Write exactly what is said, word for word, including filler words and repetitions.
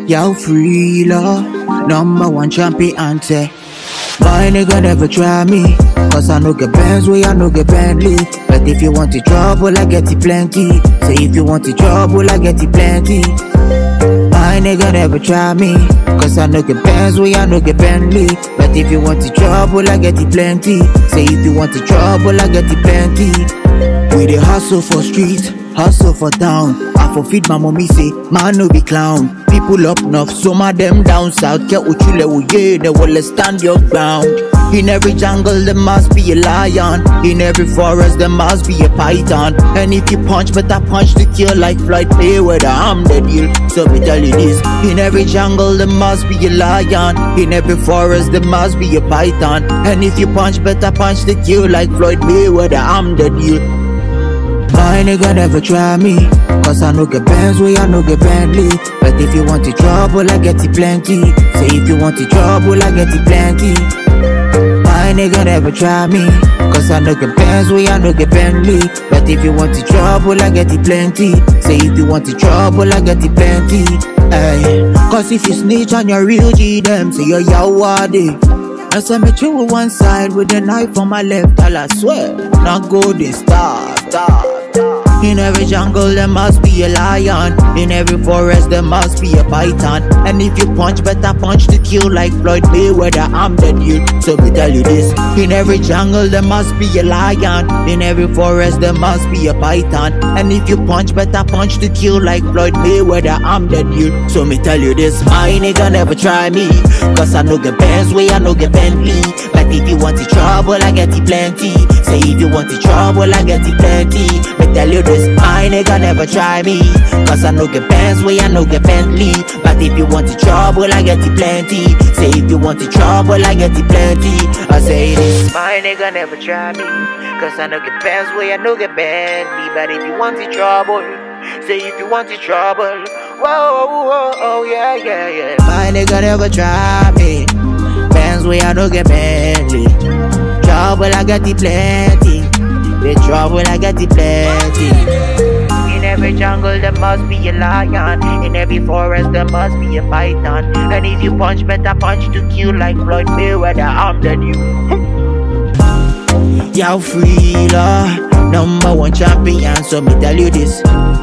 Yo, Freela, number one champion, say. My nigga never try me, cause I no get Benz, way I no get Bentley. But if you want the trouble, I get it plenty. Say if you want the trouble, I get it plenty. My nigga never try me, cause I no get Benz, way I no get Bentley. But if you want the trouble, I get it plenty. Say if you want the trouble, I get it plenty. We dey hustle for street, hustle for town. I for feed my mommy, say, man no be clown. People up north, some of them down south. Get what you let, yeah, they will stand your ground. In every jungle there must be a lion. In every forest there must be a python. And if you punch, better punch to kill like Floyd Mayweather, I'm the deal. So me tell you this, in every jungle there must be a lion. In every forest there must be a python. And if you punch, better punch to kill like Floyd Mayweather, I'm the deal. My nigga never try me, cause I no get Benz, way I no get Bentley. But if you want the trouble, I get it plenty. Say if you want the trouble, I get it plenty. My nigga never try me, cause I no get Benz, way I no get Bentley. But if you want the trouble, I get it plenty. Say if you want the trouble, I get it plenty. Ay. Cause if you snitch on your real G, them say you're yawadi. I saw me chill one side with a knife on my left, all I swear, not go this star, star. In every jungle there must be a lion. In every forest there must be a python. And if you punch, better punch to kill like Floyd Mayweather, I'm the dude. So me tell you this, in every jungle there must be a lion. In every forest there must be a python. And if you punch, better punch to kill like Floyd Mayweather, I'm the dude. So me tell you this, my nigga never try me, cause I no get Benz, way I no get Bentley. But if you want the trouble, I get it plenty. Say if you want the trouble, I get it plenty. Me tell you this, my nigga never try me, cause I no get Benz, way I no get Bentley. But if you want the trouble, I get it plenty. Say if you want the trouble, I get it plenty. I say this, my nigga never try me, cause I no get Benz, way I no get Bentley. But if you want the trouble, say if you want the trouble, whoa, whoa, oh yeah, yeah, yeah. My nigga never try me, Benz, way I no get Bentley. Trouble, I get it plenty. The trouble, I get it plenty. In every jungle there must be a lion. In every forest there must be a python. And if you punch, better punch to kill like Floyd Mayweather, I'm the dude. Yo, Freela, number one champion, so me tell you this.